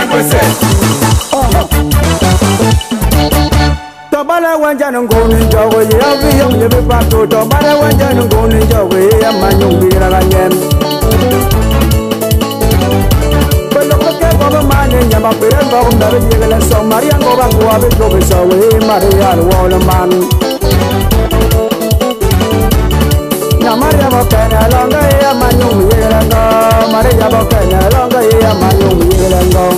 Tobala wanja ngoni jogo ya biyo ye be pato tobala wanja ngoni jogo ya manyungi la nyem Pelo ke baba mane nyama pere baba ndare yegala so Maria ngoba kwa be jogo so we Maria wala man Na Maria bokana longa ya manyungi la ngo Maria bokana longa ya manyungi la ngo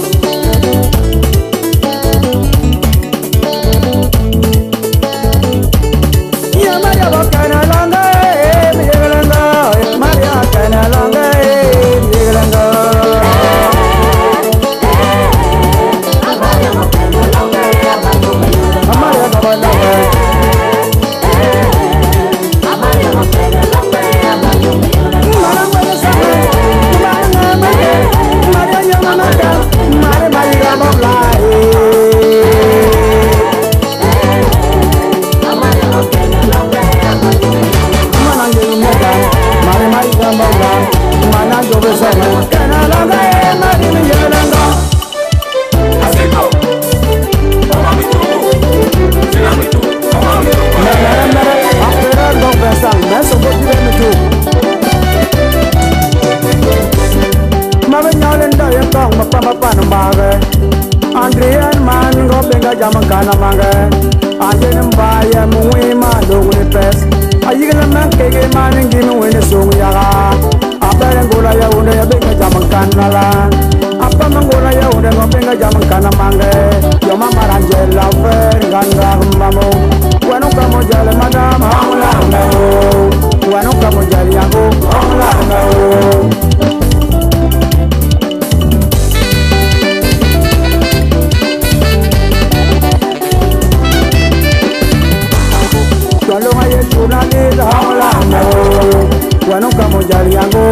Andrian man go benga jamakana mange Andrian mbaya mwe mando we pes Ayigala man kege man ngino we song yaga Abere ngola ya unde ya benga jamakana la Apa mangola ya unde go benga jamakana mange Yo mama ranjela ver ganga mamo Wano kamo jale madam hamla no Wano kamo jale yango hamla no Bueno, como ya le hago,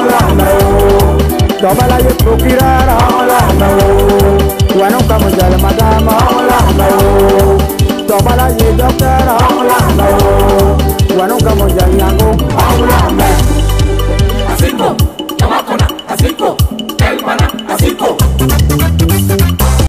toma la yo procurar, bueno, como ya le matamos, toma la yo doctor, bueno, como ya le hago, Así, el mana, así.